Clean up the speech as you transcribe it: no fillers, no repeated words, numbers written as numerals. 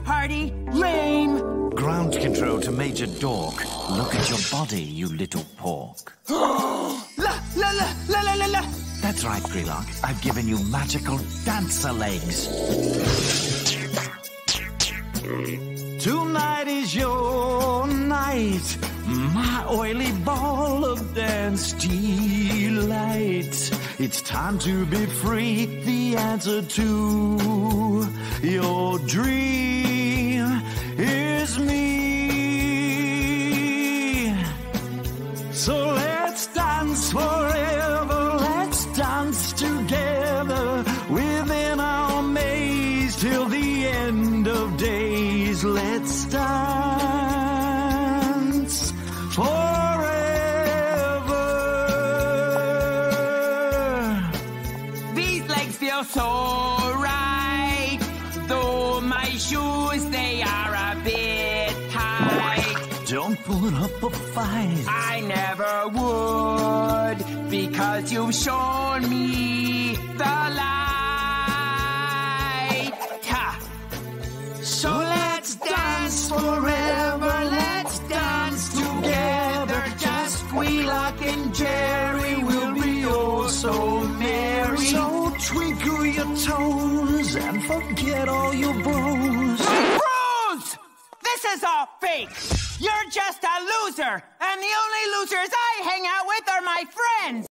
party lame. Ground control to Major Dork. Look at your body, you little pork. La, la, la, la, la, la, la. That's right, Gweelok. I've given you magical dancer legs. Tonight is your night, my oily ball of dance delight. It's time to be free, the answer to your dream is me. So let's dance forever, let's dance together within our maze till the end of days. Let's dance forever. These legs feel so right, though my shoes, they are a bit tight. Don't put up a fight. I never would, because you've shown me the light. Ha. So let's dance forever, let's dance together. Just Gweelok and Jerry will be oh so merry. So twinkle your toes and forget all your bros. Bros! This is all fake. You're just a loser, and the only losers I hang out with are my friends.